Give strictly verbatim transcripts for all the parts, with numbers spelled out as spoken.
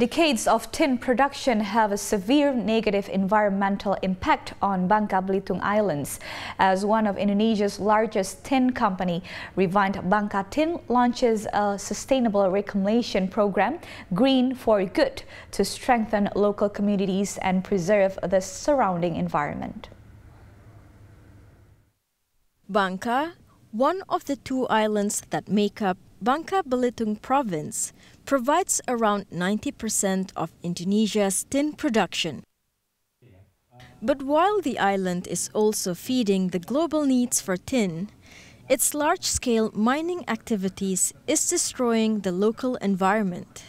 Decades of tin production have a severe negative environmental impact on Bangka Belitung Islands. As one of Indonesia's largest tin company, Rewind Bangka Tin launches a sustainable reclamation program, Green for Good, to strengthen local communities and preserve the surrounding environment. Bangka, one of the two islands that make up Bangka Belitung province, provides around ninety percent of Indonesia's tin production. But while the island is also feeding the global needs for tin, its large-scale mining activities is destroying the local environment.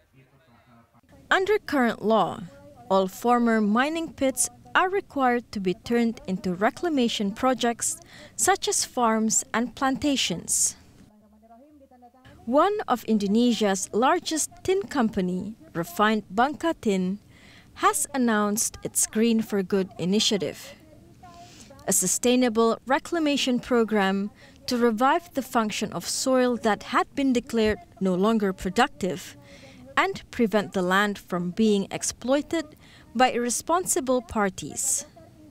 Under current law, all former mining pits are required to be turned into reclamation projects such as farms and plantations. One of Indonesia's largest tin company, Rewind Bangka Tin, has announced its Green for Good initiative, a sustainable reclamation program to revive the function of soil that had been declared no longer productive and prevent the land from being exploited by irresponsible parties.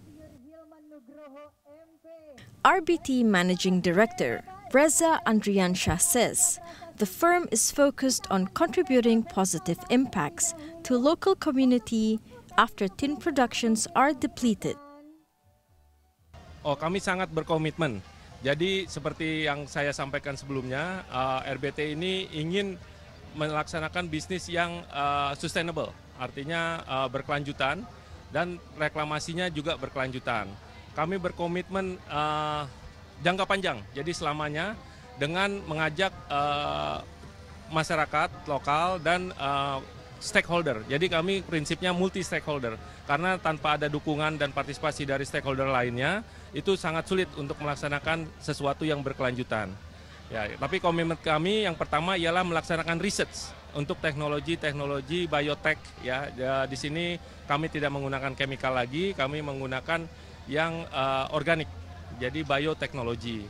R B T Managing Director Reza Andriansyah says the firm is focused on contributing positive impacts to local community after tin productions are depleted. Oh, kami sangat berkomitmen. Jadi seperti yang saya sampaikan sebelumnya, uh, R B T ini ingin melaksanakan bisnis yang uh, sustainable, artinya uh, berkelanjutan dan reklamasinya juga berkelanjutan. Kami berkomitmen uh, jangka panjang, jadi selamanya dengan mengajak uh, masyarakat lokal dan uh, stakeholder. Jadi kami prinsipnya multi stakeholder, karena tanpa ada dukungan dan partisipasi dari stakeholder lainnya, itu sangat sulit untuk melaksanakan sesuatu yang berkelanjutan. Ya, tapi komitmen kami yang pertama ialah melaksanakan research untuk teknologi-teknologi biotek. Ya, ya, di sini kami tidak menggunakan chemical lagi, kami menggunakan yang uh, organik, jadi bioteknologi.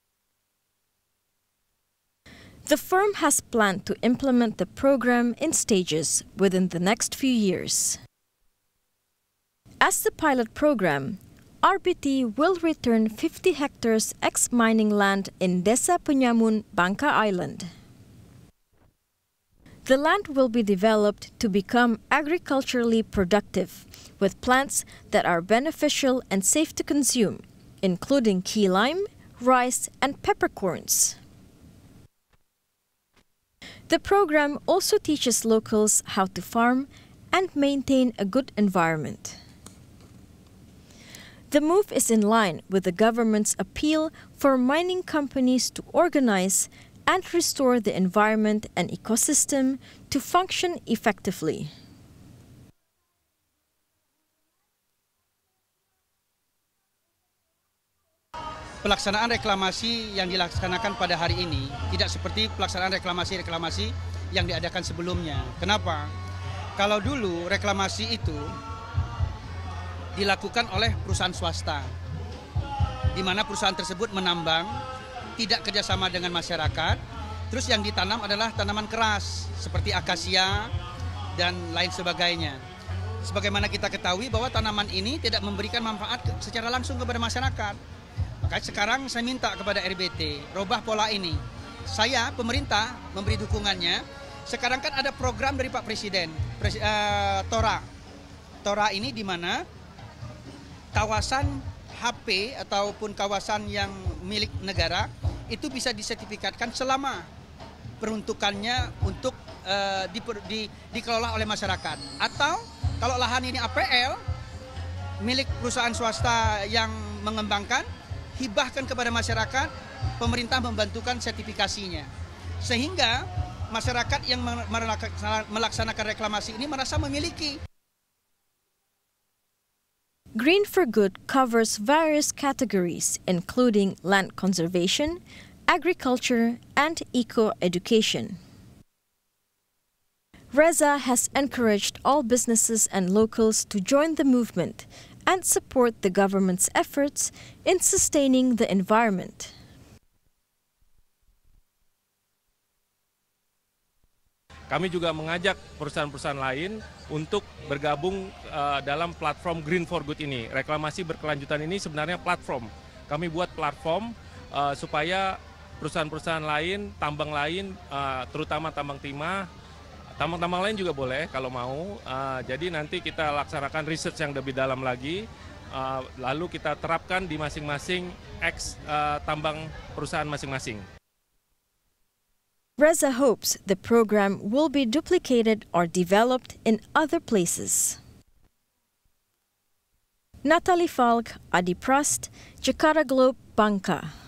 The firm has planned to implement the program in stages within the next few years. As the pilot program, R B T will return fifty hectares ex-mining land in Desa Penyamun, Bangka Island. The land will be developed to become agriculturally productive, with plants that are beneficial and safe to consume, including key lime, rice, and peppercorns. The program also teaches locals how to farm and maintain a good environment. The move is in line with the government's appeal for mining companies to organize and restore the environment and ecosystem to function effectively. Pelaksanaan reklamasi yang dilaksanakan pada hari ini tidak seperti pelaksanaan reklamasi-reklamasi yang diadakan sebelumnya. Kenapa? Kalau dulu reklamasi itu dilakukan oleh perusahaan swasta, di mana perusahaan tersebut menambang, tidak kerjasama dengan masyarakat, terus yang ditanam adalah tanaman keras seperti akasia dan lain sebagainya. Sebagaimana kita ketahui bahwa tanaman ini tidak memberikan manfaat secara langsung kepada masyarakat. Maka sekarang saya minta kepada R B T, robah pola ini. Saya, pemerintah, memberi dukungannya. Sekarang kan ada program dari Pak Presiden, Presi, uh, Tora. Tora ini di mana kawasan H P ataupun kawasan yang milik negara itu bisa disertifikatkan selama peruntukannya untuk uh, di, di, dikelola oleh masyarakat. Atau kalau lahan ini A P L, milik perusahaan swasta yang mengembangkan, hibahkan kepada masyarakat, pemerintah membantukan sertifikasinya. Sehingga masyarakat yang melaksanakan reklamasi ini merasa memiliki. Green for Good covers various categories, including land conservation, agriculture, and eco-education. Reza has encouraged all businesses and locals to join the movement and support the government's efforts in sustaining the environment. kami juga mengajak perusahaan-perusahaan lain untuk bergabung uh, dalam platform Green for Good ini. Reklamasi berkelanjutan ini sebenarnya platform. Kami buat platform uh, supaya perusahaan-perusahaan lain, tambang lain, uh, terutama tambang timah, tambang-tambang lain juga boleh kalau mau. Uh, jadi nanti kita laksanakan research yang lebih dalam lagi, uh, lalu kita terapkan di masing-masing ex uh, tambang perusahaan masing-masing. Reza hopes the program will be duplicated or developed in other places. Natalie Falk, Adi Prast, Jakarta Globe, Bangka.